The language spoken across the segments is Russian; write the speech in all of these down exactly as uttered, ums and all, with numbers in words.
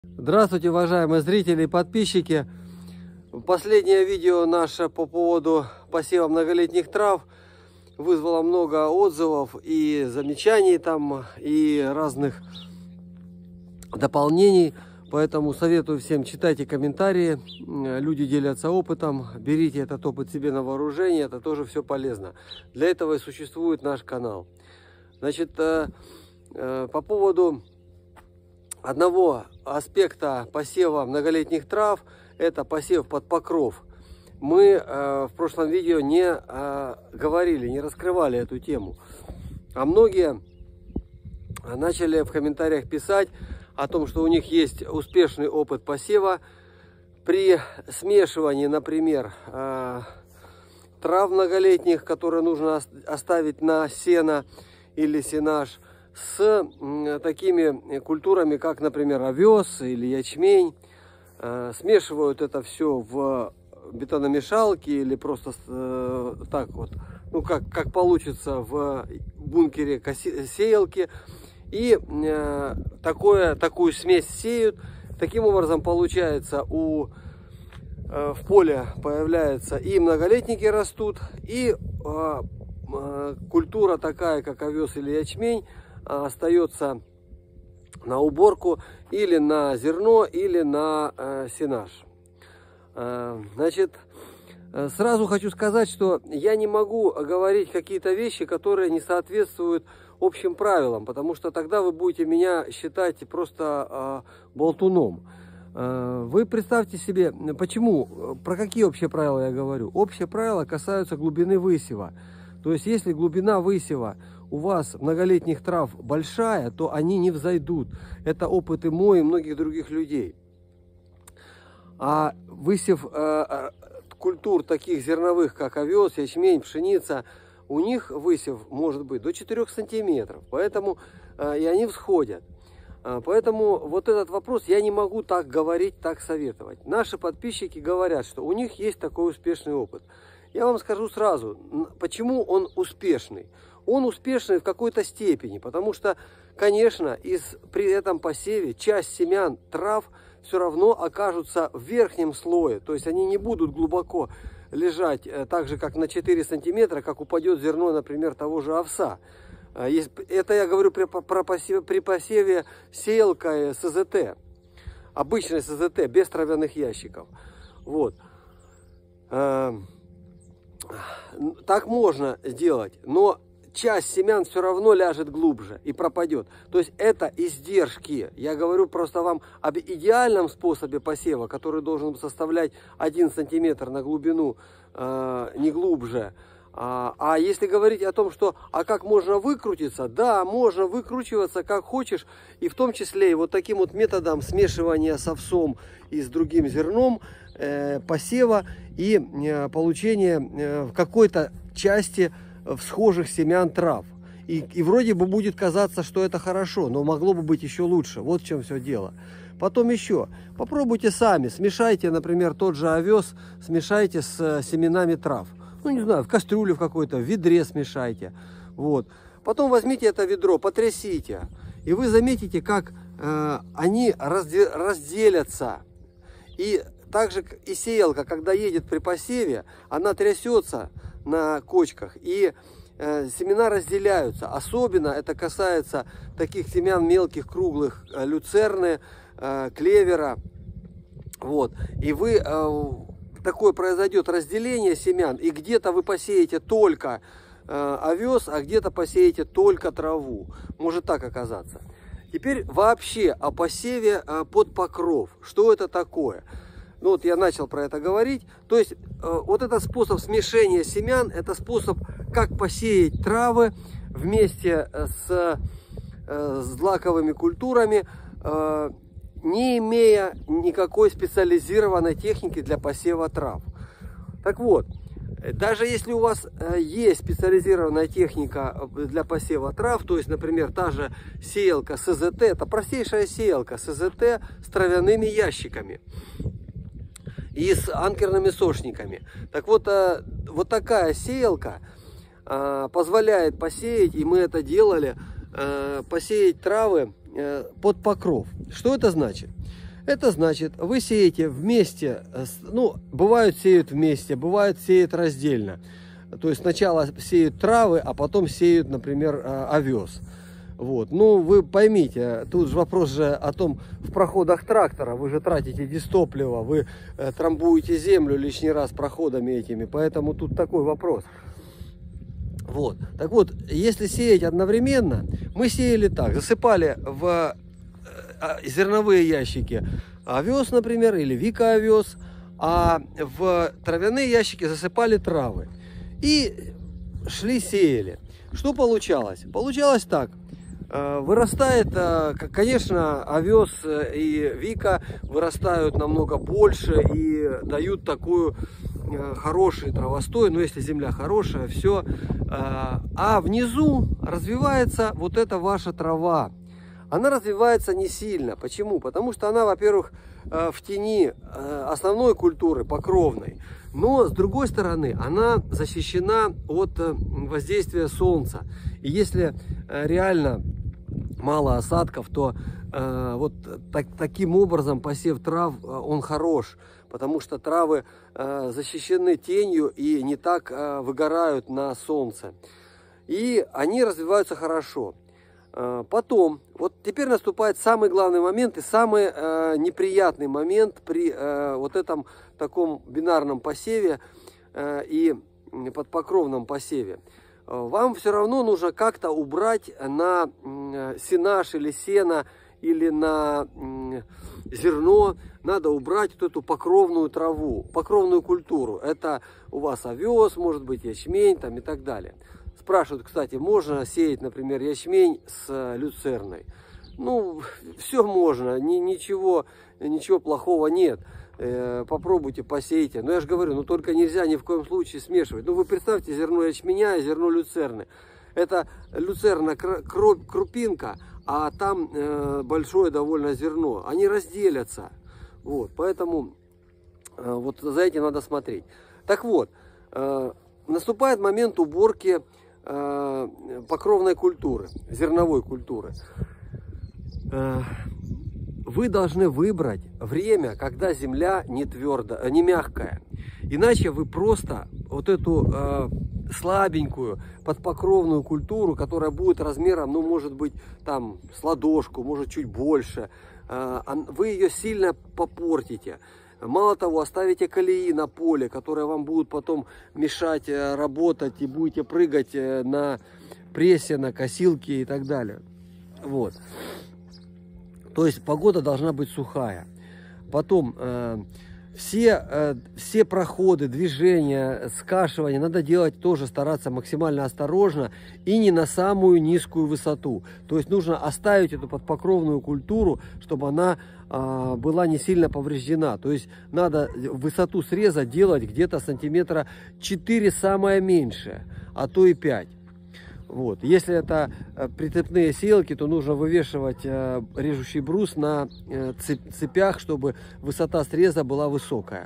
Здравствуйте, уважаемые зрители и подписчики. Последнее видео наше по поводу посева многолетних трав вызвало много отзывов и замечаний там, и разных дополнений. Поэтому советую всем, читайте комментарии, люди делятся опытом, берите этот опыт себе на вооружение, это тоже все полезно. Для этого и существует наш канал. Значит, по поводу одного аспекта посева многолетних трав, это посев под покров. Мы э, в прошлом видео не э, говорили, не раскрывали эту тему. А многие начали в комментариях писать о том, что у них есть успешный опыт посева при смешивании, например, э, трав многолетних, которые нужно оставить на сено или сенаж, с такими культурами, как, например, овес или ячмень. Смешивают это все в бетономешалке или просто так вот, ну как, как получится в бункере сеялки. И такое, такую смесь сеют. Таким образом, получается, у, в поле появляются и многолетники растут, и культура такая, как овес или ячмень, остается на уборку или на зерно, или на э, сенаж. Э, значит, сразу хочу сказать, что я не могу говорить какие-то вещи, которые не соответствуют общим правилам, потому что тогда вы будете меня считать просто э, болтуном. Э, вы представьте себе, почему, про какие общие правила я говорю. Общие правила касаются глубины высева. То есть, если глубина высева у вас многолетних трав большая, то они не взойдут. Это опыт и мой, и многих других людей. А высев э, культур таких зерновых, как овес, ячмень, пшеница, у них высев может быть до четырёх сантиметров. Поэтому э, и они всходят. Э, поэтому вот этот вопрос я не могу так говорить, так советовать. Наши подписчики говорят, что у них есть такой успешный опыт. Я вам скажу сразу, почему он успешный. Он успешный в какой-то степени, потому что, конечно, из, при этом посеве часть семян трав все равно окажутся в верхнем слое. То есть они не будут глубоко лежать так же, как на четыре сантиметра, как упадет зерно, например, того же овса. Это я говорю при, про посеве, при посеве сеялкой СЗТ, обычной СЗТ, без травяных ящиков. Вот. Так можно сделать, но часть семян все равно ляжет глубже и пропадет. То есть это издержки. Я говорю просто вам об идеальном способе посева, который должен составлять один сантиметр на глубину, э, не глубже. А, а если говорить о том, что а как можно выкрутиться, да, можно выкручиваться как хочешь, и в том числе и вот таким вот методом смешивания с овсом и с другим зерном, э, посева и э, получения э, в какой-то части всхожих семян трав. И, и вроде бы будет казаться, что это хорошо, но могло бы быть еще лучше. Вот в чем все дело. Потом еще, попробуйте сами, смешайте, например, тот же овес, смешайте с семенами трав. Ну, не знаю, в кастрюле в какой-то, в ведре смешайте. Вот. Потом возьмите это ведро, потрясите. И вы заметите, как э, они разде разделятся. И также и сеялка, когда едет при посеве, она трясется на кочках. И э, семена разделяются. Особенно это касается таких семян мелких, круглых, э, люцерны, э, клевера. Вот. И вы... Э, такое произойдет разделение семян, и где-то вы посеете только э, овес, а где-то посеете только траву. Может так оказаться. Теперь вообще о посеве э, под покров. Что это такое? Ну вот я начал про это говорить. То есть э, вот этот способ смешения семян, это способ, как посеять травы вместе с, э, с злаковыми культурами, э, не имея никакой специализированной техники для посева трав. Так вот, даже если у вас есть специализированная техника для посева трав, то есть, например, та же сеялка СЗТ, это простейшая сеялка СЗТ с травяными ящиками и с анкерными сошниками. Так вот, вот такая сеялка позволяет посеять, и мы это делали, посеять травы под покров. Что это значит? Это значит, вы сеете вместе, ну, бывают сеют вместе, бывают сеют раздельно. То есть сначала сеют травы, а потом сеют, например, овес. Вот. Ну, вы поймите, тут же вопрос же о том, в проходах трактора вы же тратите дистопливо, вы э, трамбуете землю лишний раз проходами этими, поэтому тут такой вопрос. Вот. Так вот, если сеять одновременно, мы сеяли так, засыпали в э, зерновые ящики овес, например, или Вика овес, а в травяные ящики засыпали травы. И шли сеяли. Что получалось? Получалось так. Вырастает, конечно, овес и Вика вырастают намного больше и дают такую хороший травостой, но если земля хорошая, все. А внизу развивается вот эта ваша трава. Она развивается не сильно. Почему? Потому что она, во-первых, в тени основной культуры, покровной. Но, с другой стороны, она защищена от воздействия солнца. И если реально мало осадков, то э, вот так, таким образом посев трав, он хорош. Потому что травы э, защищены тенью и не так э, выгорают на солнце. И они развиваются хорошо. Потом, вот теперь наступает самый главный момент и самый э, неприятный момент при э, вот этом таком бинарном посеве э, и подпокровном посеве. Вам все равно нужно как-то убрать на э, сенаж или сено или на э, зерно, надо убрать вот эту покровную траву, покровную культуру. Это у вас овес, может быть ячмень там, и так далее. Спрашивают, кстати, можно сеять, например, ячмень с люцерной? Ну, все можно, ни, ничего, ничего плохого нет. Э, попробуйте, посейте. Но я же говорю, ну только нельзя ни в коем случае смешивать. Ну вы представьте зерно ячменя и зерно люцерны. Это люцерна крупинка, а там э, большое довольно зерно. Они разделятся. Вот, поэтому э, вот за этим надо смотреть. Так вот, э, наступает момент уборки покровной культуры, зерновой культуры. Вы должны выбрать время, когда земля не твердая, не мягкая. Иначе вы просто вот эту э, слабенькую подпокровную культуру, которая будет размером, ну, может быть, там, с ладошку, может, чуть больше, э, вы ее сильно попортите. Мало того, оставите колеи на поле, которые вам будут потом мешать работать, и будете прыгать на прессе, на косилке и так далее. Вот. То есть погода должна быть сухая. Потом э, все, э, все проходы, движения, скашивания надо делать тоже, стараться максимально осторожно и не на самую низкую высоту. То есть нужно оставить эту подпокровную культуру, чтобы она э, была не сильно повреждена. То есть надо высоту среза делать где-то сантиметра четыре самое меньшее, а то и пять. Вот. Если это прицепные сеялки, то нужно вывешивать э, режущий брус на э, цепях, чтобы высота среза была высокая.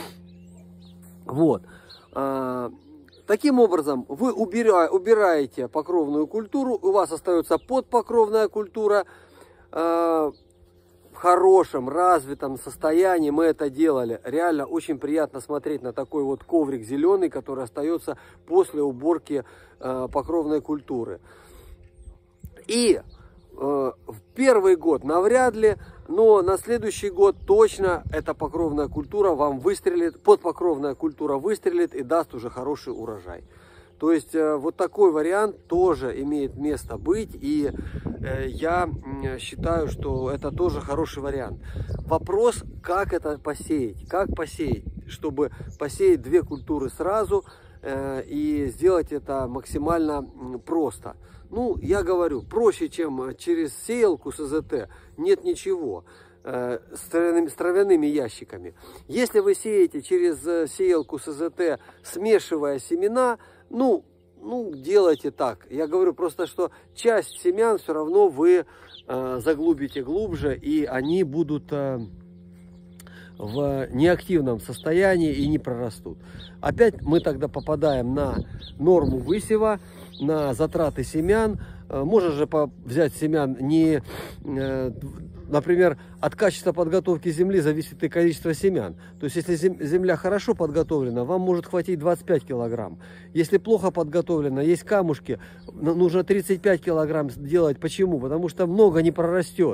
Вот. А, таким образом, вы убира, убираете покровную культуру, у вас остается подпокровная культура. Э, в хорошем, развитом состоянии мы это делали. Реально очень приятно смотреть на такой вот коврик зеленый, который остается после уборки э, покровной культуры. И э, в первый год навряд ли, но на следующий год точно эта покровная культура вам выстрелит, подпокровная культура выстрелит и даст уже хороший урожай. То есть э, вот такой вариант тоже имеет место быть, и э, я э, считаю, что это тоже хороший вариант. Вопрос, как это посеять, как посеять, чтобы посеять две культуры сразу э, и сделать это максимально просто. Ну, я говорю, проще, чем через сеялку с АЗТ, нет ничего. С травяными, с травяными ящиками. Если вы сеете через сеялку с АЗТ, смешивая семена, ну, ну, делайте так. Я говорю просто, что часть семян все равно вы э, заглубите глубже, и они будут э, в неактивном состоянии и не прорастут. Опять мы тогда попадаем на норму высева, на затраты семян. Э, можно же взять семян не... Э, например, от качества подготовки земли зависит и количество семян. То есть, если земля хорошо подготовлена, вам может хватить двадцать пять килограмм. Если плохо подготовлена, есть камушки, нужно тридцать пять килограмм делать. Почему? Потому что много не прорастет.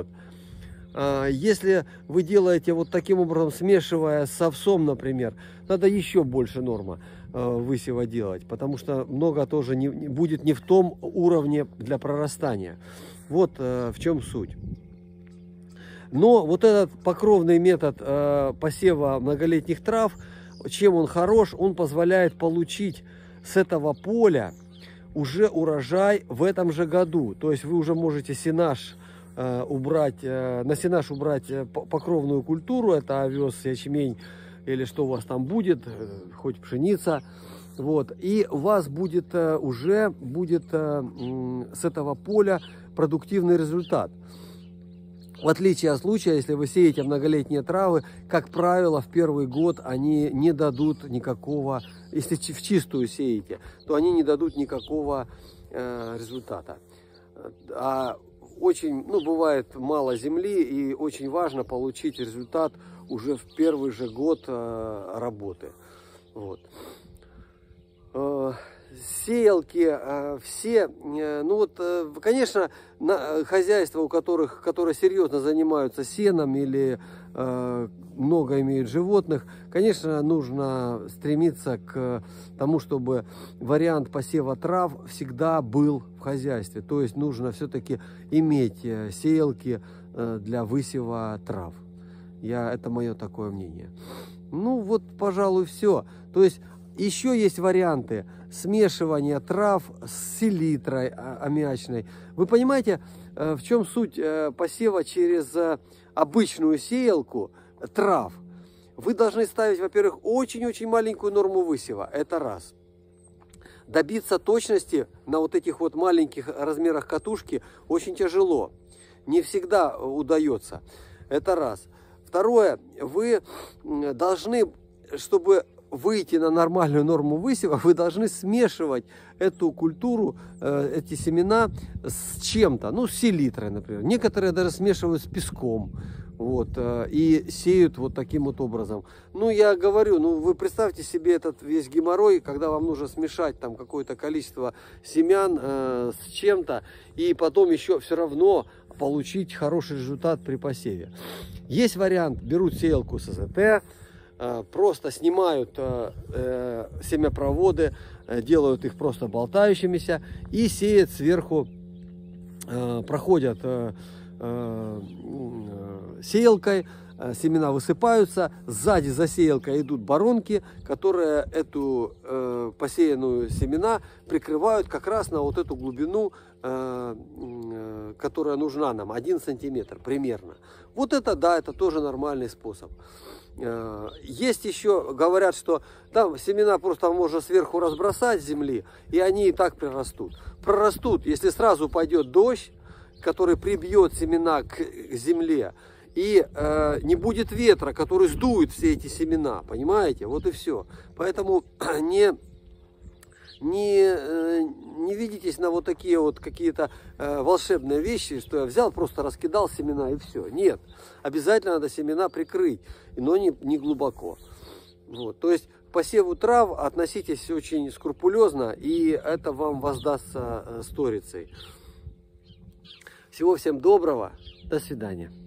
Если вы делаете вот таким образом, смешивая с овсом, например, надо еще больше норма высева делать, потому что много тоже не, будет не в том уровне для прорастания. Вот в чем суть. Но вот этот покровный метод посева многолетних трав, чем он хорош, он позволяет получить с этого поля уже урожай в этом же году. То есть вы уже можете сенаж убрать, на сенаж убрать покровную культуру, это овес, ячмень или что у вас там будет, хоть пшеница, вот, и у вас будет уже будет с этого поля продуктивный результат. В отличие от случая, если вы сеете многолетние травы, как правило, в первый год они не дадут никакого, если в чистую сеете, то они не дадут никакого э, результата. А очень, ну, бывает мало земли, и очень важно получить результат уже в первый же год э, работы. Вот. Э, сеялки э, все, э, ну вот, э, конечно, на, хозяйства, у которых, которые серьезно занимаются сеном или э, много имеют животных, конечно, нужно стремиться к тому, чтобы вариант посева трав всегда был в хозяйстве. То есть нужно все-таки иметь сеялки для высева трав. Я, это мое такое мнение. Ну вот, пожалуй, все. То есть еще есть варианты смешивания трав с селитрой аммиачной. Вы понимаете, в чем суть посева через обычную сеялку трав? Вы должны ставить, во-первых, очень-очень маленькую норму высева. Это раз. Добиться точности на вот этих вот маленьких размерах катушки очень тяжело. Не всегда удается. Это раз. Второе. Вы должны, чтобы выйти на нормальную норму высева, вы должны смешивать эту культуру, эти семена с чем-то. Ну, с селитрой, например. Некоторые даже смешивают с песком. Вот, и сеют вот таким вот образом. Ну, я говорю, ну, вы представьте себе этот весь геморрой, когда вам нужно смешать там какое-то количество семян э, с чем-то, и потом еще все равно получить хороший результат при посеве. Есть вариант, берут сеялку с СЗТ, э, просто снимают э, э, семяпроводы, э, делают их просто болтающимися и сеют сверху, э, проходят э, сеялкой, семена высыпаются, сзади за сеялкой идут боронки, которые эту э, посеянную семена прикрывают как раз на вот эту глубину, э, э, которая нужна нам, один сантиметр примерно. Вот это, да, это тоже нормальный способ. Э, есть еще, говорят, что там семена просто можно сверху разбросать с земли, и они и так прирастут. Прорастут, если сразу пойдет дождь, который прибьет семена к земле, и э, не будет ветра, который сдует все эти семена, понимаете? Вот и все. Поэтому не, не, э, не ведитесь на вот такие вот какие-то э, волшебные вещи, что я взял, просто раскидал семена и все. Нет, обязательно надо семена прикрыть, но не, не глубоко. Вот. То есть к посеву трав относитесь очень скрупулезно, и это вам воздастся э, сторицей. Всего всем доброго, до свидания.